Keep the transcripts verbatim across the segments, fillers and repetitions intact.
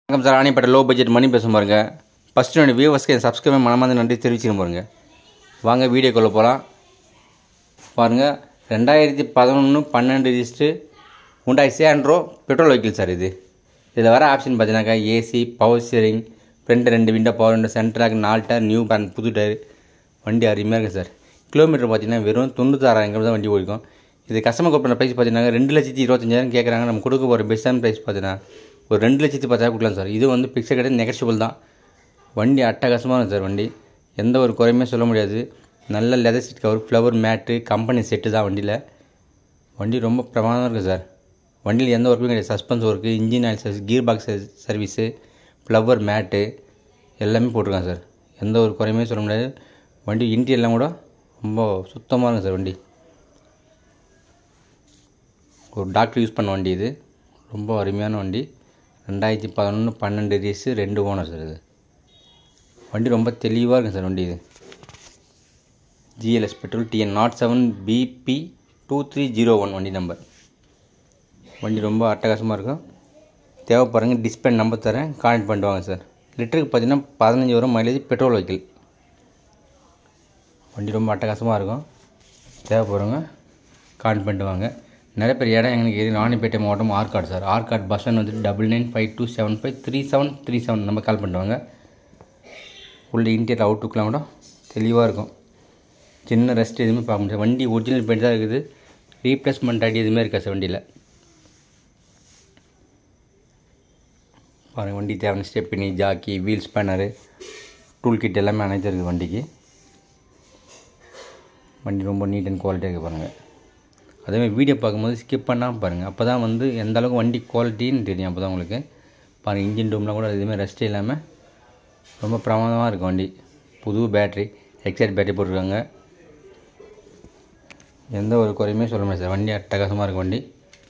வணக்கம் சார், ஆணைப்பட்ட low budget மணி பேச பாருங்க. ஃபஸ்ட்டு என்னோடய வியூவர்ஸ்க்கு என் சப்ஸ்கிரைப் மனமார்ந்த நன்றி தெரிவிச்சுன்னு பாருங்க. வாங்க வீடியோக்குள்ளே போகலாம். பாருங்கள், ரெண்டாயிரத்தி பதினொன்று பன்னெண்டு register Hyundai Santro petrol vehicle sir. இது இதில் வர ஆப்ஷன் பார்த்தீங்கன்னாக்கா ஏசி, பவர் ஸ்டீரிங், ஃப்ரண்ட் ரெண்டு விண்டோ பவர் விண்டோ, சென்ட்ராக், நாலு டயர், நியூ பிராண்ட் புது டயர். வண்டி அருமையாக இருக்குது சார். கிலோமீட்டர் பார்த்தீங்கன்னா வெறும் தொண்ணூத்தாறாயிரம் கிலோ தான் வண்டி ஓடிக்கும். இது கஸ்டமர் கொடுக்குற ப்ரைஸ் பார்த்தீங்கன்னா ரெண்டு லட்சத்தி இருபத்தஞ்சாயிரம் கேட்குறாங்க. நம்ம கொடுக்க போகிற பெஸ்ட்டான ப்ரைஸ் பார்த்தீங்கன்னா ஒரு ரெண்டு லட்சத்தி பத்தாயிரம் கொடுக்கலாம் சார். இது வந்து பிக்சர் கிடையாது, நெகஷியபிள் தான். வண்டி அட்டகாசமாக இருக்கும் சார். வண்டி எந்த ஒரு குறையுமே சொல்ல முடியாது. நல்ல leather seat cover, flower mat, company set தான் வண்டியில். வண்டி ரொம்ப பிரமாதமாக இருக்குது சார். வண்டியில் எந்த ஒர்க்குமே கிடையாது. Suspension work, engine oil service, gear box service, flower mat எல்லாமே போட்டிருக்காங்க சார். எந்த ஒரு குறையுமே சொல்ல முடியாது. வண்டி இன்டீரியர்லாம் கூட ரொம்ப சுத்தமாக இருக்கும் சார். வண்டி ஒரு டாக்டர் யூஸ் பண்ண வண்டி. இது ரொம்ப அருமையான வண்டி. ரெண்டாயிரத்தி பதினொன்று பன்னெண்டு ரேஸு, ரெண்டு ஓனர் சார். இது வண்டி ரொம்ப தெளிவாக இருக்குது சார். வண்டி இது GLS petrol TN nought seven BP two three zero one வண்டி நம்பர். வண்டி ரொம்ப அட்டகாசமாக இருக்கும். தேவைப்படுறங்க டிஸ்பிளே நம்பர் தரேன், கான்டெக்ட் பண்ணிட்டு வாங்க சார். லிட்டருக்கு பார்த்தீங்கன்னா பதினஞ்சு வரும் மைலேஜ், பெட்ரோல் வெஹிக்கிள். வண்டி ரொம்ப அட்டகாசமாக இருக்கும். தேவைப்படுறவங்க கான்டெக்ட் பண்ணிட்டு வாங்க. நிறைய பேர் இடம் எங்களுக்கு ராணிப்பேட்டை மாவட்டம் Arcot sir. Arcot bus stand வந்துட்டு double nine five two seven five three seven three seven நம்ம கால் பண்ணுவாங்க. உள்ள இன்டீரியர் அவுட்லுக்கெலாம் கூட தெளிவாக இருக்கும். சின்ன ரெஸ்ட் எதுவுமே பார்க்க முடியாது. வண்டி ஒரிஜினல் பெயிண்ட் தான் இருக்குது. ரீப்ளேஸ்மெண்ட் ஐடி எதுவுமே இருக்கா சார் வண்டியில். பாருங்கள், வண்டி தேவையான stepney, jack, wheel spanner, tool kit எல்லாமே அனைத்து இருக்குது வண்டிக்கு. வண்டி ரொம்ப நீட் அண்ட் குவாலிட்டியாக இருக்குது பாருங்கள். அதேமாதிரி வீடியோ பார்க்கும்போது ஸ்கிப் பண்ணாமல் பாருங்கள். அப்போ தான் வந்து எந்த அளவுக்கு வண்டி குவாலிட்டின்னு தெரியும். அப்போ தான் உங்களுக்கு பாருங்கள். இன்ஜின் ரூம்லாம் கூட எதுவுமே ரெஸ்ட் இல்லாமல் ரொம்ப பிரமாதமாக இருக்கும் வண்டி. புது பேட்ரி, எக்ஸைட் பேட்டரி போட்டிருக்காங்க. எந்த ஒரு குறையுமே சொல்ல முடியாது சார். வண்டி அட்டகாசமாக இருக்கும் வண்டி.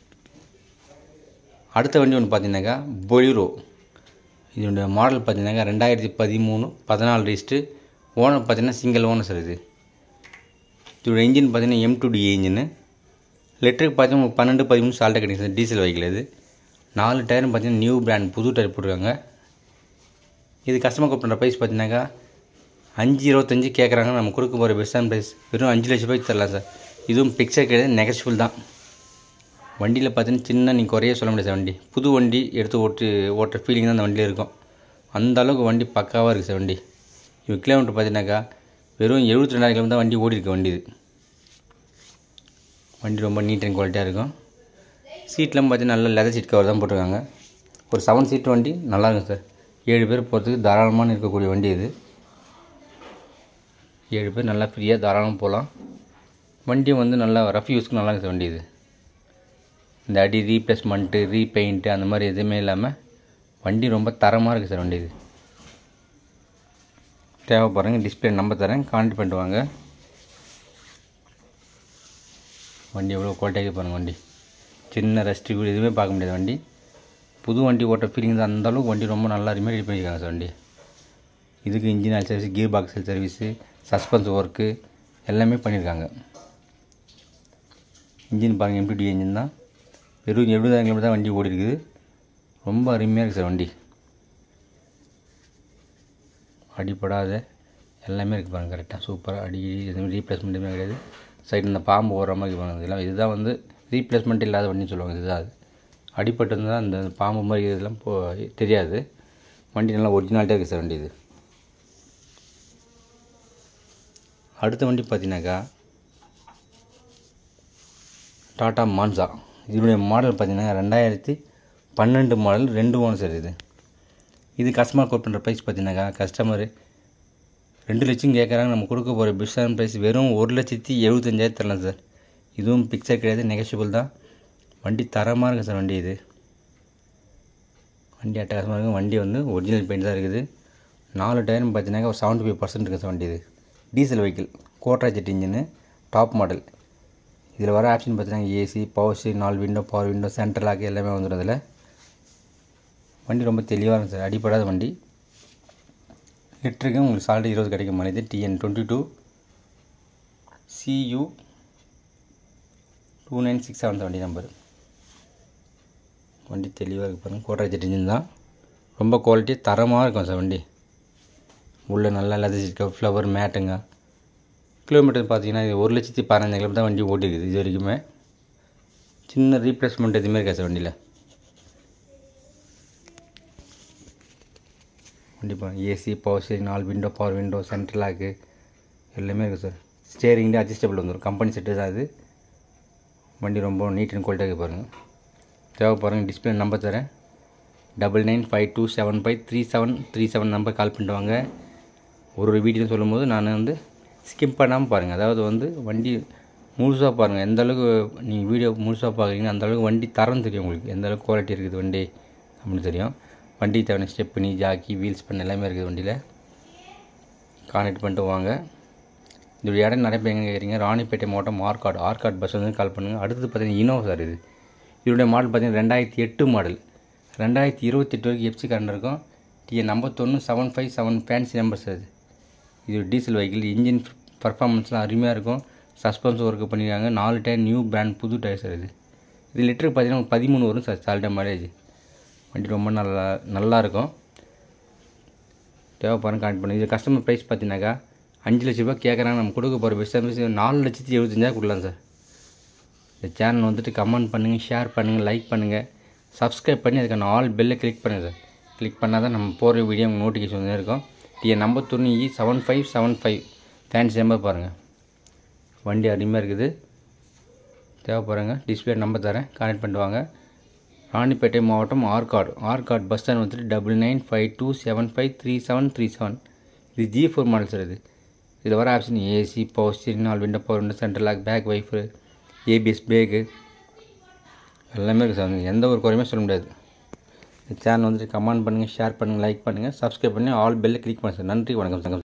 அடுத்த வண்டி ஒன்று பார்த்தீங்கன்னாக்கா பொலிரோ. இதனுடைய மாடல் பார்த்தீங்கன்னாக்கா ரெண்டாயிரத்தி பதிமூணு பதினாலு ரிஜிஸ்ட்ரு. ஓனர் பார்த்தீங்கன்னா சிங்கிள் ஓனர் சார். இது இதோட இன்ஜின் பார்த்தீங்கன்னா எம் டூ டி இன்ஜின்னு. லிட்டருக்கு பார்த்தீங்கன்னா பன்னெண்டு பதிமூணு சால்ட்டாக கிடைக்கும் சார். டீசல் வெஹிக்கிள் இது. நாலு டயரும் பார்த்தீங்கன்னா நியூ பிராண்ட் புது டயர் போட்டிருக்காங்க. இது கஸ்டமர் கூப்பிட்ற ப்ரைஸ் பார்த்தீங்கன்னாக்கா அஞ்சு இருபத்தஞ்சி கேட்குறாங்க. நம்ம கொடுக்க போகிற பெஸ்ட்டான ப்ரைஸ் வெறும் அஞ்சு லட்ச ரூபாய்க்கு தரலாம் சார். இதுவும் பிக்சர் கிடையாது, நெகஷியபிள் தான். வண்டியில் பார்த்தீங்கன்னா சின்ன நீங்கள் குறைய சொல்ல முடியாது சார். வண்டி புது வண்டி எடுத்து ஓட்டு ஓட்டுற ஃபீலிங் தான் அந்த வண்டியில் இருக்கும். அந்த அளவுக்கு வண்டி பக்காவாக இருக்குது சார். வண்டி இப்போ கிலோமீட்டர் பார்த்தீங்கன்னாக்கா வெறும் எழுபத்தி ரெண்டாயிரம் கிலோமீட்டர் தான் வண்டி ஓடி இருக்குது வண்டி. இது வண்டி ரொம்ப நீட் அண்ட் குவாலிட்டியாக இருக்கும். சீட்லாம் பார்த்தீங்கன்னா நல்ல லெதர் சீட் கவர் தான் போட்டிருக்காங்க. ஒரு செவன் சீட் வண்டி நல்லாயிருக்கும் சார். ஏழு பேர் போகிறதுக்கு தாராளமான இருக்கக்கூடிய வண்டி இது. ஏழு பேர் நல்லா ஃப்ரீயாக தாராளமாக போகலாம். வண்டியும் வந்து நல்லா ரஃப் யூஸ்க்கு நல்லா இருக்குது சார். வண்டி இது இந்த அடி ரீப்ளேஸ்மெண்ட்டு, ரீபெயிண்ட்டு அந்த மாதிரி எதுவுமே இல்லாமல் வண்டி ரொம்ப தரமாக இருக்குது சார். வண்டி இது தேவைப்படுறங்க டிஸ்பிளே நம்பர் தரேன், கான்டெக்ட் பண்ணிட்டு வாங்க. வண்டி எவ்வளோ குவாலிட்டியாக பாருங்கள். வண்டி சின்ன ரெஸ்ட் எதுவுமே பார்க்க முடியாது. வண்டி புது வண்டி ஓட்ட ஃபீலிங் தான். அந்தளவுக்கு வண்டி ரொம்ப நல்லா அருமையாக ரெடி பண்ணியிருக்காங்க சார். வண்டி இதுக்கு engine oil service, gear box service, suspension work எல்லாமே பண்ணியிருக்காங்க. இன்ஜின் பாருங்கள், எம் டூ டி இன்ஜின் தான். வெறும் எழுபதாயிரம் கிலோமீட்டர் தான் வண்டி ஓடி இருக்குது. ரொம்ப அருமையாக இருக்குது சார். வண்டி அடிப்படாத எல்லாமே இருக்குது பாருங்கள். கரெக்டாக சூப்பராக அடி எதுவுமே ரீப்ளேஸ்மெண்ட் எதுவுமே கிடையாது. சைடு இந்த பாம்பு ஓடுற மாதிரி பாருங்கள். இதெல்லாம் இதுதான் வந்து ரீப்ளேஸ்மெண்ட் இல்லாத வண்டின்னு சொல்லுவாங்க. இதுதான் அது. அடிப்பட்டு இருந்தால் அந்த பாம்பு மாதிரி இதெல்லாம் போ தெரியாது. வண்டி நல்லா ஒரிஜினாலிட்டியாக இருக்குது சார். வண்டி இது அடுத்த வண்டி பார்த்தீங்கன்னாக்கா டாட்டா மான்சா. இதனுடைய மாடல் பார்த்தீங்கன்னா ரெண்டாயிரத்தி பன்னெண்டு மாடல், ரெண்டு ஓனர் சார். இது இது கஸ்டமர் கோட் பண்ணுற ப்ரைஸ் பார்த்தீங்கன்னாக்கா கஸ்டமரு ரெண்டு லட்சம் கேட்குறாங்க. நம்ம கொடுக்க போகிற பெஸ்ட்டான ப்ரைஸ் வெறும் ஒரு லட்சத்தி எழுபத்தஞ்சாயிரம் தரலாம் சார். இதுவும் பிக்சர் கிடையாது, நெகஷியபிள் தான். வண்டி தரமாக இருக்குது சார். வண்டி இது வண்டி அட்டகாசமாக இருக்குது. வண்டி வந்து ஒரிஜினல் பெயிண்ட் தான் இருக்குது. நாலு டயரும் பார்த்தீங்கன்னாக்கா ஒரு செவன்ட்டி ஃபைவ் பர்சன்ட் இருக்குது சார். வண்டி இது டீசல் வெஹிக்கிள், கோட்ரா ஜெட் இன்ஜின்னு, டாப் மாடல். இதில் வர ஆப்ஷன் பார்த்தீங்கன்னா ஏசி, பவர் ஸ்டீரிங், நாலு window power window, central lock எல்லாமே வந்துடும். அதில் வண்டி ரொம்ப தெளிவாக இருக்கும் சார். அடிப்படாத வண்டி. லிட்டருக்கு உங்களுக்கு சால்ட்டு இருபது கிடைக்கும். மனித TN twenty two CU two nine six seven வண்டி நம்பர். வண்டி தெளிவாக இருக்குது பாருங்கள். கோட்ரா ஜெட் இன்ஜின் தான். ரொம்ப குவாலிட்டி தரமாக இருக்கும் சார் வண்டி. உள்ளே நல்லா லெதர் சீட்டு ஃப்ளவர் மேட்டுங்க. கிலோமீட்டர் பார்த்தீங்கன்னா இது ஒரு லட்சத்தி பதினஞ்சு கிலோமீட்டர் தான் வண்டி ஓட்டிருக்குது இது வரைக்குமே. சின்ன ரீப்ளேஸ்மெண்ட் எதுவுமே இருக்கா சார் வண்டியில். கண்டிப்பாக ஏசி, பவர் ஸ்டீரிங், நாலு window, power window, central lock எல்லாமே இருக்குது சார். ஸ்டேரிங்லேயே அட்ஜஸ்டபிள் வந்துடும். கம்பெனி செட்டு தான் அது. வண்டி ரொம்ப நீட் அண்ட் குவாலிட்டியாக இருக்குது பாருங்கள். தேவை பாருங்கள். டிஸ்பிளே நம்பர் தரேன். Double nine five two seven five three seven three seven number call பண்ணிட்டு வாங்க. ஒரு ஒரு வீடியோ சொல்லும்போது நான் வந்து ஸ்கிப் பண்ணாமல் பாருங்கள். அதாவது வந்து வண்டி முழுசாக பாருங்கள். எந்த அளவுக்கு நீங்கள் வீடியோ முழுசாக பார்க்குறீங்கன்னா அந்தளவுக்கு வண்டி தரம் தெரியும் உங்களுக்கு. எந்த அளவுக்கு குவாலிட்டி இருக்குது வண்டி அப்படின்னு தெரியும். வண்டி தேவையான ஸ்டெப்னி, ஜாக்கி, வீல்ஸ் பண்ண எல்லாமே இருக்குது வண்டியில். கான்டெக்ட் பண்ணிட்டு வாங்க. இதோடைய இடம் நிறைய பேர் எங்கே கேட்குறீங்க. ராணிப்பேட்டை மாவட்டம் ஆர்காட் ஆர்காட் பஸ் வந்து கால் பண்ணுங்கள். அடுத்தது பார்த்தீங்கன்னா இனோவா சார். இது இதோடைய மாடல் பார்த்தீங்கன்னா ரெண்டாயிரத்தி எட்டு மாடல். ரெண்டாயிரத்தி இருபத்தெட்டு வரைக்கும் எஃப்சி கரண்ட் இருக்கும். டிஎன் ஐம்பத்தொன்று seven five seven fancy number sir. இது டீசல் வெஹிக்கிள். இன்ஜின் பர்ஃபார்மன்ஸ்லாம் அருமையாக இருக்கும். சஸ்பென்ஸ் ஒர்க்கு பண்ணியிருக்காங்க. நாலு டயர் நியூ பிராண்ட் புது டயர் சார். இது இது லிட்டருக்கு பார்த்தீங்கன்னா பதிமூணு வரும் சார் சால்டா மைலேஜ். வண்டி ரொம்ப நல்லா நல்லாயிருக்கும். தேவைப்பாருங்க கான்டெக்ட் பண்ணுங்கள். இது கஸ்டமர் ப்ரைஸ் பார்த்தீங்கன்னாக்கா அஞ்சு லட்ச ரூபா கேட்குறாங்க. நம்ம கொடுக்க போகிற பெஸ்ட் சர்வீஸ் நாலு லட்சத்தி எழுபத்தஞ்சாயிரம் கொடுக்கலாம் சார். இந்த சேனல் வந்துட்டு கமெண்ட் பண்ணுங்கள், ஷேர் பண்ணுங்கள், லைக் பண்ணுங்கள், சப்ஸ்கிரைப் பண்ணி அதுக்கான ஆல் பெல்லை கிளிக் பண்ணுங்கள் சார். கிளிக் பண்ணால் தான் நம்ம போகிற வீடியோ உங்களுக்கு நோட்டிஃபிகேஷன் வந்து இருக்கும். டிஎன் ஐம்பத்தொன்று E seven five seven five fancy number பாருங்கள். வண்டி அருமையாக இருக்குது. தேவைப்படுறாங்க. டிஸ்பிளே நம்பர் தரேன். கான்டெக்ட் பண்ணிட்டு வாங்க. ராணிப்பேட்டை மாவட்டம் ஆர்காட் ஆர்காட் பஸ் ஸ்டாண்ட் வந்துட்டு double nine five two seven five three seven three seven இது ஜி ஃபோர் மாடல் சார். இது இதில் வர ஆப்ஷன் ஏசி, பவர் ஸ்டீரிங், நாலு window, power window, central lock, back wiper, ABS brake எல்லாமே இருக்குது சார். எந்த ஒரு குறையுமே சொல்ல முடியாது. இந்த சேனல் வந்துட்டு கமெண்ட் பண்ணுங்கள், ஷேர் பண்ணுங்கள், லைக் பண்ணுங்கள், சப்ஸ்கிரைப் பண்ணி ஆல் பெல்லை கிளிக் பண்ணுங்கள் சார். நன்றி, வணக்கம் சார்.